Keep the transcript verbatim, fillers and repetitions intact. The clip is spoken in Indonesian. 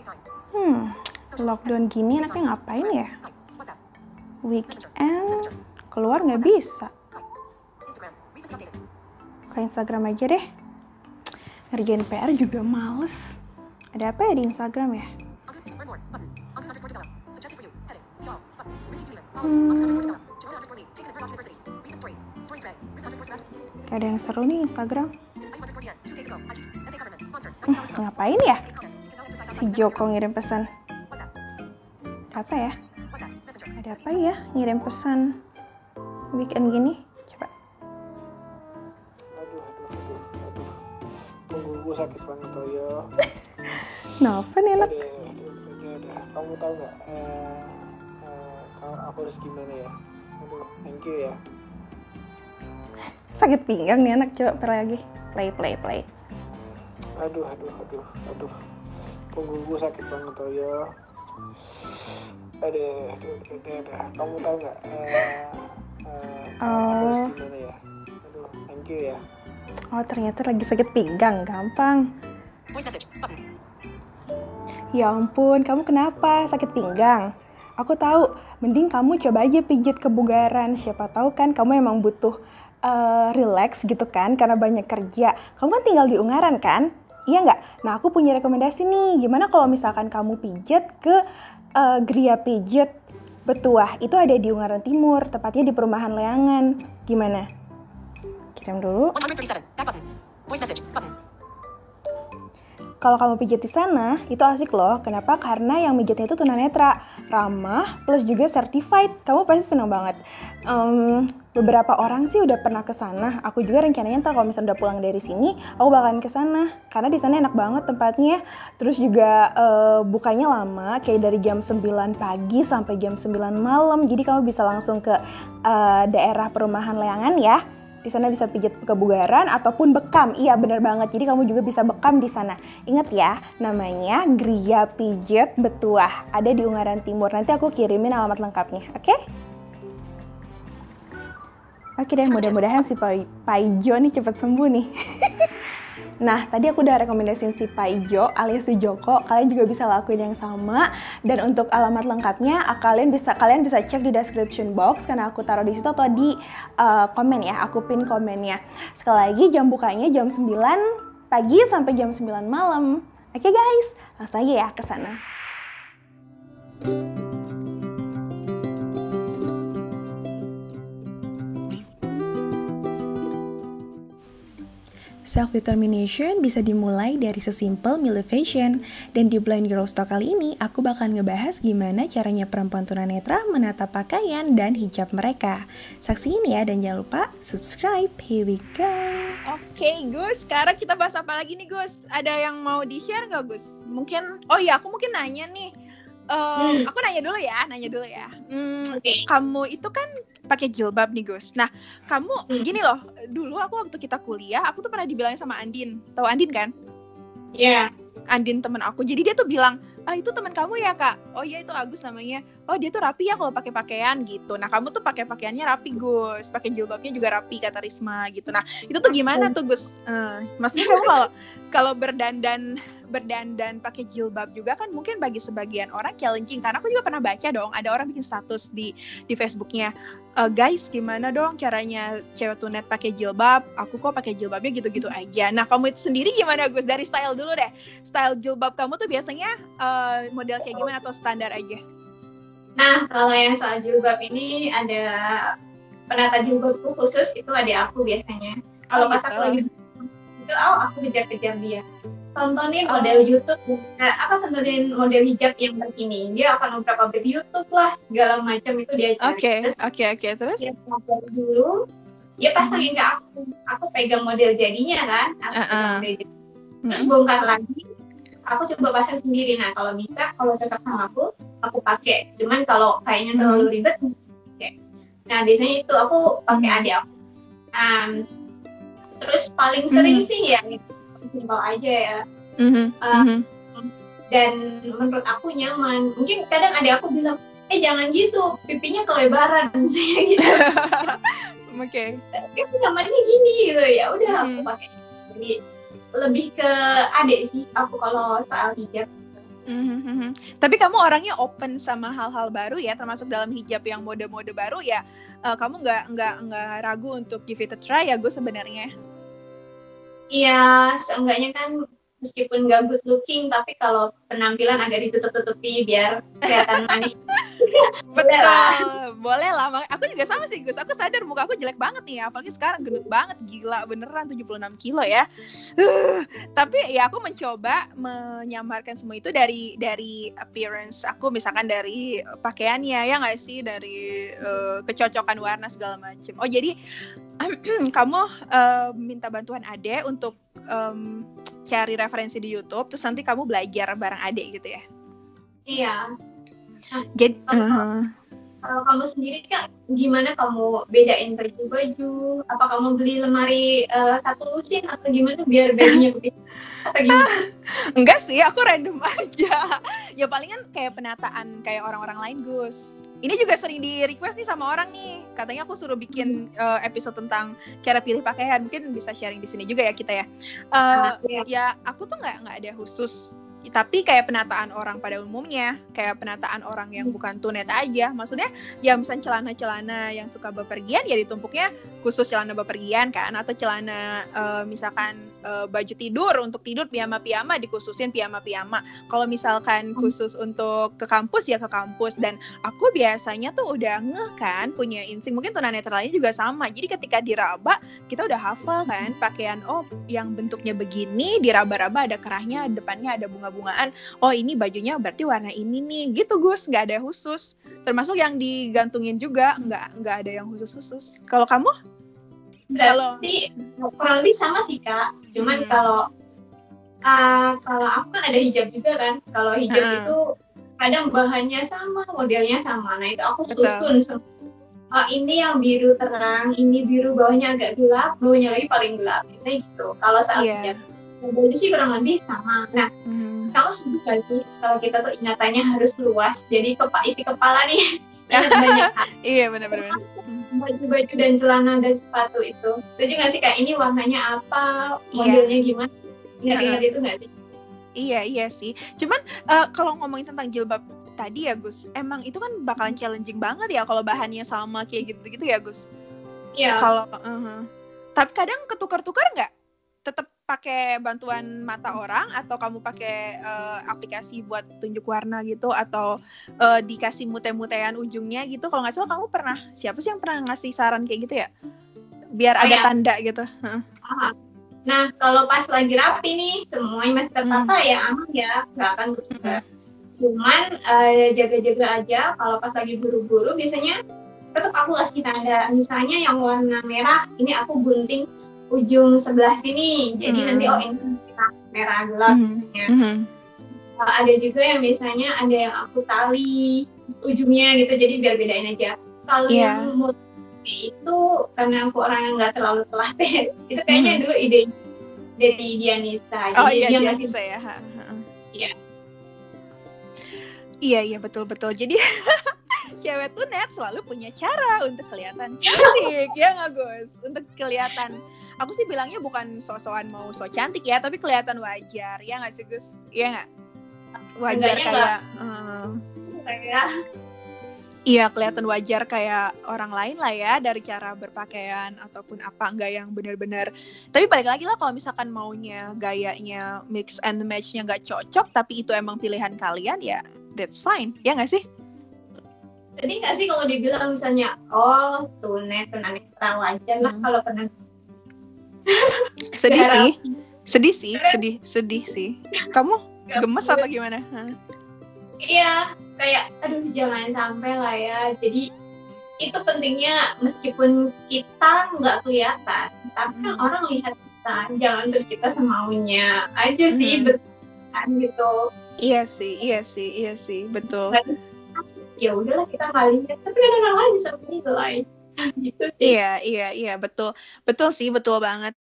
Hmm, lockdown gini enaknya ngapain ya? Weekend keluar nggak bisa. Ke Instagram aja deh. Ngerjain P R juga males. Ada apa ya di Instagram ya? Hmm. Gak ada yang seru nih Instagram. Hmm, ngapain ya? Si Joko ngirim pesan. Siapa ya? Ada apa ya ngirim pesan weekend gini? Coba. Aduh, aduh, aduh, aduh. Punggungku sakit banget, Toyo. Kenapa nih anak? Aduh, aduh, aduh, aduh. Kamu tahu nggak? Uh, uh, kalau aku harus gimana ya? Aduh, thank you ya. Sakit pinggang nih anak, coba play lagi. Play, play, play. Aduh, aduh, aduh, aduh. Punggungku sakit banget, Toyo. Aduh, aduh, aduh, aduh, aduh. Kamu tahu nggak? Uh, uh, kalau aku harus gimana ya? Aduh, thank you ya. Oh, ternyata lagi sakit pinggang, gampang. Ya ampun, kamu kenapa sakit pinggang? Aku tahu, mending kamu coba aja pijit kebugaran. Siapa tahu kan kamu emang butuh uh, relax gitu kan, karena banyak kerja. Kamu kan tinggal di Ungaran kan? Iya nggak? Nah, aku punya rekomendasi nih. Gimana kalau misalkan kamu pijit ke uh, Gria Pijit Betuah? Itu ada di Ungaran Timur, tepatnya di Perumahan Leangan. Gimana? Kirim dulu. Kalau kamu pijit di sana, itu asik loh. Kenapa? Karena yang mijitnya itu tunanetra, ramah, plus juga certified. Kamu pasti senang banget. Um, beberapa orang sih udah pernah ke sana. Aku juga rencananya ntar kalau misalnya udah pulang dari sini, aku bakalan ke sana. Karena di sana enak banget tempatnya. Terus juga uh, bukanya lama, kayak dari jam sembilan pagi sampai jam sembilan malam. Jadi kamu bisa langsung ke uh, daerah Perumahan Leangan ya. Di sana bisa pijat kebugaran ataupun bekam. Iya, benar banget. Jadi kamu juga bisa bekam di sana. Ingat ya, namanya Gria Pijit Betuah. Ada di Ungaran Timur. Nanti aku kirimin alamat lengkapnya, oke? Okay? Oke deh, mudah-mudahan si Pak Ijo nih cepat sembuh nih. Nah, tadi aku udah rekomendasiin si Pak Ijo alias si Joko. Kalian juga bisa lakuin yang sama. Dan untuk alamat lengkapnya, kalian bisa kalian bisa cek di description box karena aku taruh di situ atau di uh, komen ya. Aku pin komennya. Sekali lagi jam bukanya jam sembilan pagi sampai jam sembilan malam. Oke guys, langsung aja ya ke sana. Self-determination bisa dimulai dari sesimpel milih fashion. Dan di Blind Girls Talk kali ini, aku bakal ngebahas gimana caranya perempuan tunanetra menata pakaian dan hijab mereka. Saksiin ya, dan jangan lupa subscribe. Here we go. Oke okay, Gus, sekarang kita bahas apa lagi nih Gus? Ada yang mau di-share nggak Gus? Mungkin, oh iya aku mungkin nanya nih. Um, hmm. Aku nanya dulu ya, nanya dulu ya. Hmm, okay. Kamu itu kan pakai jilbab nih Gus. Nah, kamu hmm. gini loh. Dulu aku waktu kita kuliah, aku tuh pernah dibilangin sama Andin. Tahu Andin kan? Iya. Yeah. Andin temen aku. Jadi dia tuh bilang, ah itu teman kamu ya kak? Oh iya itu Agus namanya. Oh dia tuh rapi ya kalau pakai pakaian gitu. Nah kamu tuh pakai pakaiannya rapi Gus. Pakai jilbabnya juga rapi kata Risma gitu. Nah itu tuh gimana tuh Gus? Uh, maksudnya kamu kalau kalau berdandan berdandan pakai jilbab juga kan mungkin bagi sebagian orang challenging, karena aku juga pernah baca dong ada orang bikin status di di Facebooknya, e, guys gimana dong caranya cewek tunet pakai jilbab, aku kok pakai jilbabnya gitu-gitu aja. Nah kamu itu sendiri gimana Gus? Dari style dulu deh, style jilbab kamu tuh biasanya uh, model kayak gimana atau standar aja? Nah kalau yang soal jilbab ini ada penata jilbabku khusus, itu ada aku biasanya. Kalau oh, pas gitu. Aku lagi itu oh aku kejar-kejar dia, tontonin oh. model YouTube, nah, apa tontonin model hijab yang begini, dia akan beberapa video YouTube lah segala macam itu dia cari. Oke oke oke terus dia pelajari dulu, dia pasangin ke aku, aku pegang model jadinya kan, aku uh-uh. pegang model jadi. Terus bongkar lagi, aku coba pasang sendiri. Nah kalau bisa, kalau cocok sama aku, aku pakai. Cuman kalau kayaknya terlalu ribet, okay. Nah biasanya itu aku pakai adik aku. Um, terus paling sering mm-hmm. sih ya simpel aja ya. Mm-hmm. Uh, mm-hmm. Dan menurut aku nyaman. Mungkin kadang adik aku bilang, eh jangan gitu, pipinya kelebaran, saya gitu. Oke. Okay. Tapi nyamannya gini gitu ya. Udah mm-hmm. aku pakai. Jadi lebih ke adik sih aku kalau soal hijab. Mm-hmm. Tapi kamu orangnya open sama hal-hal baru ya, termasuk dalam hijab yang mode-mode baru ya. Uh, kamu nggak nggak nggak ragu untuk give it a try ya, Gus sebenarnya. Iya, seenggaknya kan meskipun nggak good looking, tapi kalau penampilan agak ditutup-tutupi biar kelihatan manis. Betul, lah. Boleh lah. Aku juga sama sih, Gus. Aku sadar muka aku jelek banget nih, apalagi sekarang gendut banget, gila beneran tujuh puluh enam kilo ya. Uh, tapi ya aku mencoba menyamarkan semua itu dari dari appearance aku, misalkan dari pakaiannya ya nggak sih, dari uh, kecocokan warna segala macam. Oh jadi kamu uh, minta bantuan Ade untuk um, cari referensi di YouTube, terus nanti kamu belajar bareng Ade gitu ya? Iya. Nah, jadi kalau, uh, kalau kamu sendiri kan gimana kamu bedain baju-baju? Apa kamu beli lemari uh, satu lusin atau gimana biar bajunya kepisah? Atau gimana? Enggak sih, aku random aja. Ya palingan kayak penataan kayak orang-orang lain, Gus. Ini juga sering di request nih sama orang nih. Katanya aku suruh bikin uh, episode tentang cara pilih pakaian. Mungkin bisa sharing di sini juga ya kita ya. Uh, ya. Ya aku tuh nggak nggak ada khusus. Tapi kayak penataan orang pada umumnya, kayak penataan orang yang bukan tunet aja. Maksudnya ya misalnya celana-celana yang suka bepergian ya ditumpuknya khusus celana bepergian kan, atau celana uh, misalkan uh, baju tidur untuk tidur piyama-piyama dikhususin piyama-piyama. Kalau misalkan khusus untuk ke kampus ya ke kampus. Dan aku biasanya tuh udah ngeh kan, punya insting, mungkin tunanetra lainnya juga sama. Jadi ketika diraba kita udah hafal kan pakaian, oh yang bentuknya begini diraba-raba ada kerahnya, depannya ada bunga bungaan, oh ini bajunya berarti warna ini nih, gitu Gus, nggak ada khusus. Termasuk yang digantungin juga nggak nggak ada yang khusus-khusus. Kalau kamu? Berarti kalau... kurang lebih sama sih Kak, cuman hmm. kalau uh, kalau aku kan ada hijab juga kan, kalau hijab hmm. itu kadang bahannya sama, modelnya sama, nah itu aku susun semua. Oh, ini yang biru terang, ini biru bawahnya agak gelap, bawahnya lagi paling gelap, biasanya gitu. Kalau saat yeah. hijab, baju sih kurang lebih sama. Nah, hmm. kamu setuju gak sih kalau kita tuh ingatannya harus luas, jadi kepa isi kepala nih banyak. Iya benar-benar. Baju-baju dan celana dan sepatu itu, setuju gak sih kayak ini warnanya apa, modelnya yeah. gimana? Ingat-ingat uh-huh. itu gak sih? Iya iya sih. Cuman uh, kalau ngomongin tentang jilbab tadi ya Gus, emang itu kan bakalan challenging banget ya kalau bahannya sama kayak gitu-gitu ya Gus. Iya. Kalau, uh-huh. tapi kadang ketukar-tukar nggak? Tetap pakai bantuan mata orang atau kamu pakai uh, aplikasi buat tunjuk warna gitu, atau uh, dikasih mute-mutean ujungnya gitu? Kalau nggak salah kamu pernah, siapa sih yang pernah ngasih saran kayak gitu ya? Biar oh, ada ya. tanda gitu. Uh. Nah kalau pas lagi rapi nih semuanya masih tertata hmm. ya aman ya, nggak akan ketukar. Hmm. Cuman uh, jaga-jaga aja kalau pas lagi buru-buru biasanya tetap aku kasih tanda, misalnya yang warna merah ini aku gunting ujung sebelah sini, jadi hmm. nanti oh ini merah gelap hmm. ya. hmm. uh, ada juga yang biasanya ada yang aku tali ujungnya gitu, jadi biar bedain aja. Kalau yeah. yang multi itu karena aku orang yang nggak terlalu telaten, itu kayaknya hmm. dulu ide dari Dianisa, oh, jadi iya, dia ngasih ngasih saya iya Iya, iya, betul-betul. Jadi, cewek tuh net selalu punya cara untuk kelihatan cantik, ya nggak, Gus? Untuk kelihatan, aku sih bilangnya bukan sok-sokan mau sok cantik ya, tapi kelihatan wajar, ya nggak sih, Gus? Iya nggak? Wajar Enggaknya kayak... Uh, ya. Iya, kelihatan wajar kayak orang lain lah ya, dari cara berpakaian ataupun apa, nggak yang benar-benar. Tapi balik lagi lah, kalau misalkan maunya gayanya mix and match-nya nggak cocok, tapi itu emang pilihan kalian, ya that's fine, ya nggak sih? Jadi nggak sih kalau dibilang misalnya, oh tunet, tunanetra wajar lah hmm. kalau pernah. Sedih sih, sedih sih, sedih, sedih sih. Kamu gemes atau gimana? Iya, kayak aduh jangan sampai lah ya. Jadi itu pentingnya meskipun kita nggak kelihatan, tapi kan hmm. orang lihat kita, jangan terus kita semaunya aja sih, hmm. betul gitu. Iya sih, iya sih, iya sih, betul. Ya udahlah kita nggak lihat, tapi kan orang lain bisa menilai. Gitu sih. Iya, iya, iya, betul, betul sih, betul banget.